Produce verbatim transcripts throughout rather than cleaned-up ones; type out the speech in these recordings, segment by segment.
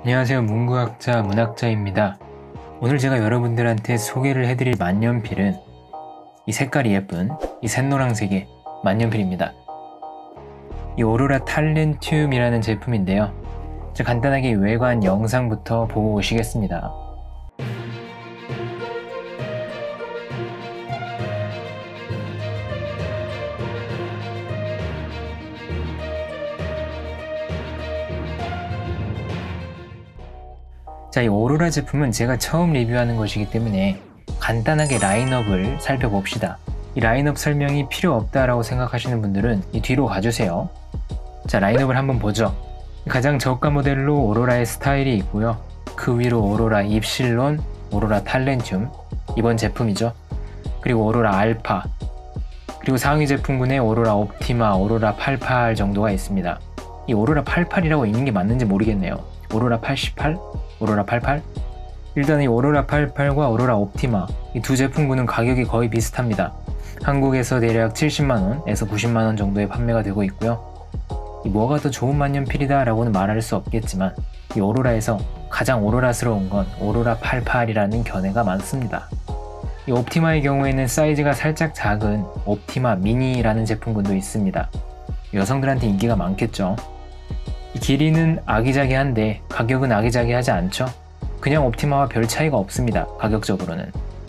안녕하세요. 문구학자 문학자입니다. 오늘 제가 여러분들한테 소개를 해드릴 만년필은 이 색깔이 예쁜 이 샛노란색의 만년필입니다. 이 오로라 탈렌튬이라는 제품인데요. 자, 간단하게 외관 영상부터 보고 오시겠습니다. 자, 이 오로라 제품은 제가 처음 리뷰하는 것이기 때문에 간단하게 라인업을 살펴봅시다. 이 라인업 설명이 필요 없다라고 생각하시는 분들은 이 뒤로 가주세요. 자, 라인업을 한번 보죠. 가장 저가 모델로 오로라의 스타일이 있고요. 그 위로 오로라 입실론, 오로라 탈렌튬, 이번 제품이죠. 그리고 오로라 알파, 그리고 상위 제품군에 오로라 옵티마, 오로라 팔십팔 정도가 있습니다. 이 오로라 팔십팔이라고 읽는 게 맞는지 모르겠네요. 오로라 팔십팔? 오로라 팔십팔? 일단 이 오로라 팔십팔과 오로라 옵티마 이 두 제품군은 가격이 거의 비슷합니다. 한국에서 대략 칠십만 원에서 구십만 원 정도에 판매가 되고 있고요. 이 뭐가 더 좋은 만년필이다 라고는 말할 수 없겠지만 이 오로라에서 가장 오로라스러운 건 오로라 팔십팔이라는 견해가 많습니다. 이 옵티마의 경우에는 사이즈가 살짝 작은 옵티마 미니라는 제품군도 있습니다. 여성들한테 인기가 많겠죠. 이 길이는 아기자기한데 가격은 아기자기하지 않죠. 그냥 옵티마와 별 차이가 없습니다. 가격적으로는.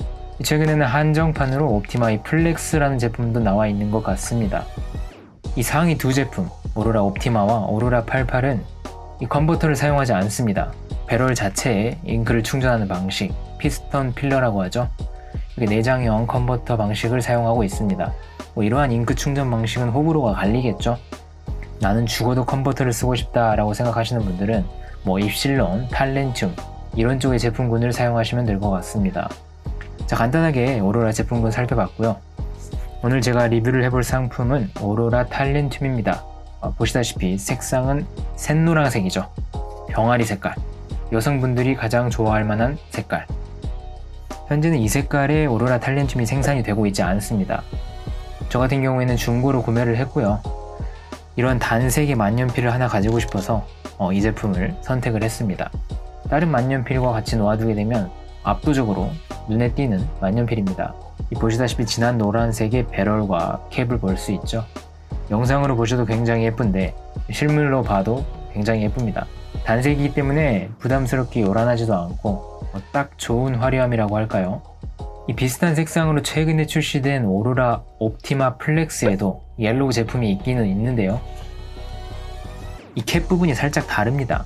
최근에는 한정판으로 옵티마의 플렉스라는 제품도 나와 있는 것 같습니다. 이 상위 두 제품 오로라 옵티마와 오로라 팔십팔은 이 컨버터를 사용하지 않습니다. 배럴 자체에 잉크를 충전하는 방식, 피스톤 필러라고 하죠. 이렇게 내장형 컨버터 방식을 사용하고 있습니다. 뭐 이러한 잉크 충전 방식은 호불호가 갈리겠죠. 나는 죽어도 컨버터를 쓰고 싶다 라고 생각하시는 분들은 뭐 입실론, 탈렌튬 이런 쪽의 제품군을 사용하시면 될 것 같습니다. 자, 간단하게 오로라 제품군 살펴봤고요. 오늘 제가 리뷰를 해볼 상품은 오로라 탈렌튬입니다. 어, 보시다시피 색상은 샛노란색이죠. 병아리 색깔, 여성분들이 가장 좋아할 만한 색깔. 현재는 이 색깔의 오로라 탈렌튬이 생산이 되고 있지 않습니다. 저 같은 경우에는 중고로 구매를 했고요. 이런 단색의 만년필을 하나 가지고 싶어서 어, 이 제품을 선택을 했습니다. 다른 만년필과 같이 놓아두게 되면 압도적으로 눈에 띄는 만년필입니다. 이 보시다시피 진한 노란색의 배럴과 캡을 볼 수 있죠. 영상으로 보셔도 굉장히 예쁜데 실물로 봐도 굉장히 예쁩니다. 단색이기 때문에 부담스럽게 요란하지도 않고 어, 딱 좋은 화려함이라고 할까요? 이 비슷한 색상으로 최근에 출시된 오로라 옵티마 플렉스에도 옐로우 제품이 있기는 있는데요. 이 캡 부분이 살짝 다릅니다.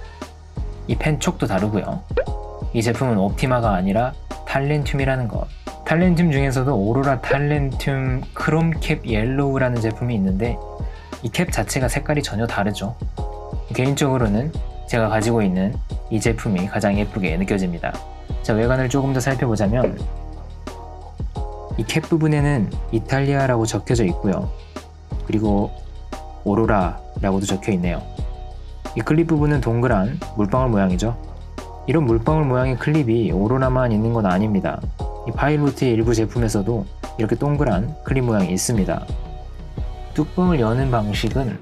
이 펜 촉도 다르고요. 이 제품은 옵티마가 아니라 탈렌튬이라는 것. 탈렌튬 중에서도 오로라 탈렌튬 크롬 캡 옐로우라는 제품이 있는데 이 캡 자체가 색깔이 전혀 다르죠. 개인적으로는 제가 가지고 있는 이 제품이 가장 예쁘게 느껴집니다. 자, 외관을 조금 더 살펴보자면 이 캡 부분에는 이탈리아라고 적혀져 있고요. 그리고 오로라라고도 적혀 있네요. 이 클립 부분은 동그란 물방울 모양이죠. 이런 물방울 모양의 클립이 오로라만 있는 건 아닙니다. 이 파일로트의 일부 제품에서도 이렇게 동그란 클립 모양이 있습니다. 뚜껑을 여는 방식은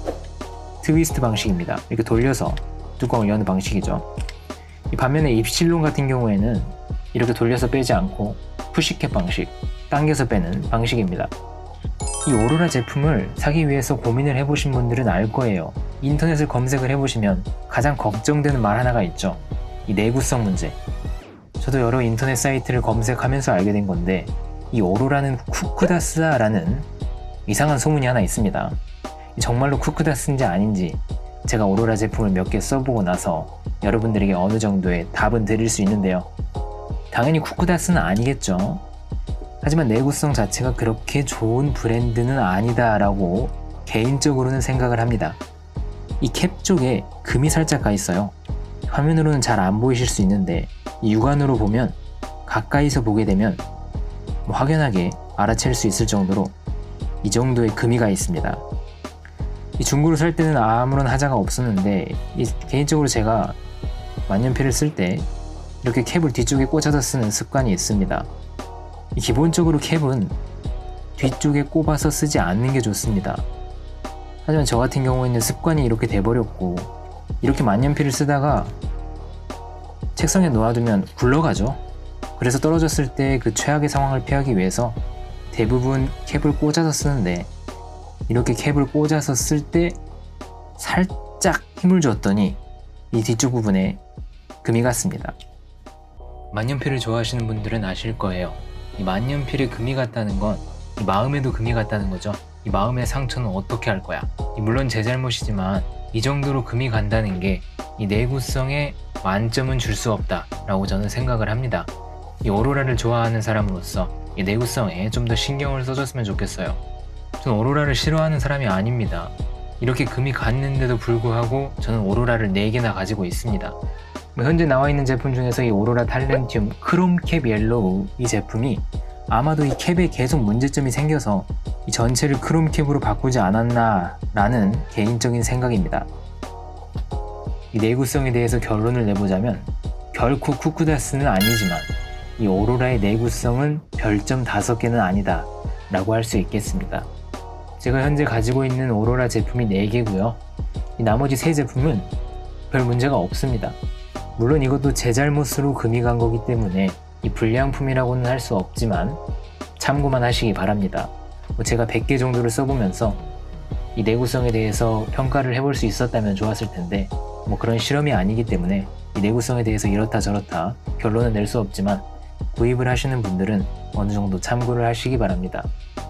트위스트 방식입니다. 이렇게 돌려서 뚜껑을 여는 방식이죠. 이 반면에 입실론 같은 경우에는 이렇게 돌려서 빼지 않고 푸시캡 방식, 당겨서 빼는 방식입니다. 이 오로라 제품을 사기 위해서 고민을 해보신 분들은 알 거예요. 인터넷을 검색을 해보시면 가장 걱정되는 말 하나가 있죠. 이 내구성 문제. 저도 여러 인터넷 사이트를 검색하면서 알게 된 건데 이 오로라는 쿠크다스다라는 이상한 소문이 하나 있습니다. 정말로 쿠크다스인지 아닌지 제가 오로라 제품을 몇 개 써보고 나서 여러분들에게 어느 정도의 답은 드릴 수 있는데요. 당연히 쿠크다스는 아니겠죠. 하지만 내구성 자체가 그렇게 좋은 브랜드는 아니다 라고 개인적으로는 생각을 합니다. 이 캡 쪽에 금이 살짝 가 있어요. 화면으로는 잘 안 보이실 수 있는데 이 육안으로 보면 가까이서 보게 되면 뭐 확연하게 알아챌 수 있을 정도로 이 정도의 금이 가 있습니다. 이 중고로 살 때는 아무런 하자가 없었는데 이 개인적으로 제가 만년필을 쓸 때 이렇게 캡을 뒤쪽에 꽂아서 쓰는 습관이 있습니다. 이 기본적으로 캡은 뒤쪽에 꼽아서 쓰지 않는 게 좋습니다. 하지만 저 같은 경우에는 습관이 이렇게 돼버렸고 이렇게 만년필을 쓰다가 책상에 놓아두면 굴러가죠. 그래서 떨어졌을 때 그 최악의 상황을 피하기 위해서 대부분 캡을 꽂아서 쓰는데, 이렇게 캡을 꽂아서 쓸 때 살짝 힘을 줬더니 이 뒤쪽 부분에 금이 갔습니다. 만년필을 좋아하시는 분들은 아실 거예요. 이 만년필에 금이 갔다는 건 이 마음에도 금이 갔다는 거죠. 이 마음의 상처는 어떻게 할 거야? 물론 제 잘못이지만 이 정도로 금이 간다는 게 이 내구성에 만점은 줄 수 없다 라고 저는 생각을 합니다. 이 오로라를 좋아하는 사람으로서 이 내구성에 좀 더 신경을 써줬으면 좋겠어요. 저는 오로라를 싫어하는 사람이 아닙니다. 이렇게 금이 갔는데도 불구하고 저는 오로라를 네 개나 가지고 있습니다. 현재 나와 있는 제품 중에서 이 오로라 탈렌튬 크롬 캡 옐로우 이 제품이 아마도 이 캡에 계속 문제점이 생겨서 이 전체를 크롬 캡으로 바꾸지 않았나 라는 개인적인 생각입니다. 이 내구성에 대해서 결론을 내보자면 결코 쿠쿠다스는 아니지만 이 오로라의 내구성은 별점 다섯 개는 아니다 라고 할 수 있겠습니다. 제가 현재 가지고 있는 오로라 제품이 네 개고요. 이 나머지 세 제품은 별 문제가 없습니다. 물론 이것도 제 잘못으로 금이 간 거기 때문에 이 불량품이라고는 할 수 없지만 참고만 하시기 바랍니다. 뭐 제가 백 개 정도를 써보면서 이 내구성에 대해서 평가를 해볼 수 있었다면 좋았을 텐데, 뭐 그런 실험이 아니기 때문에 이 내구성에 대해서 이렇다 저렇다 결론은 낼 수 없지만 구입을 하시는 분들은 어느 정도 참고를 하시기 바랍니다.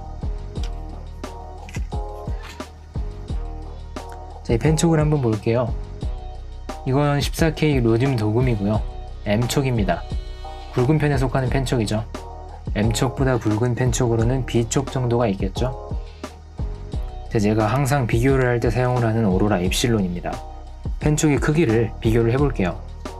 자, 이 펜촉을 한번 볼게요. 이건 십사 케이 로듐 도금이고요. M촉입니다. 굵은 편에 속하는 펜촉이죠. M촉보다 굵은 펜촉으로는 B촉 정도가 있겠죠. 제가 항상 비교를 할 때 사용을 하는 오로라 엡실론입니다. 펜촉의 크기를 비교를 해볼게요.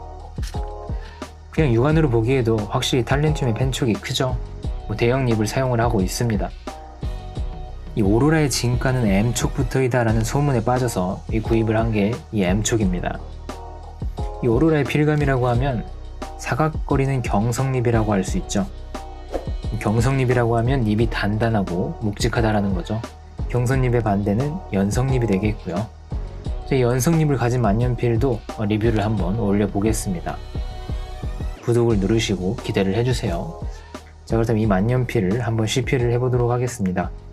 그냥 육안으로 보기에도 확실히 탈렌튬의 펜촉이 크죠. 뭐 대형 립을 사용을 하고 있습니다. 이 오로라의 진가는 M촉부터이다 라는 소문에 빠져서 이 구입을 한 게 이 M촉입니다. 이 오로라의 필감이라고 하면 사각거리는 경성립이라고 할 수 있죠. 경성립이라고 하면 립이 단단하고 묵직하다라는 거죠. 경성립의 반대는 연성립이 되겠고요. 제 연성립을 가진 만년필도 리뷰를 한번 올려보겠습니다. 구독을 누르시고 기대를 해주세요. 자, 그렇다면 이 만년필을 한번 시피를 해보도록 하겠습니다.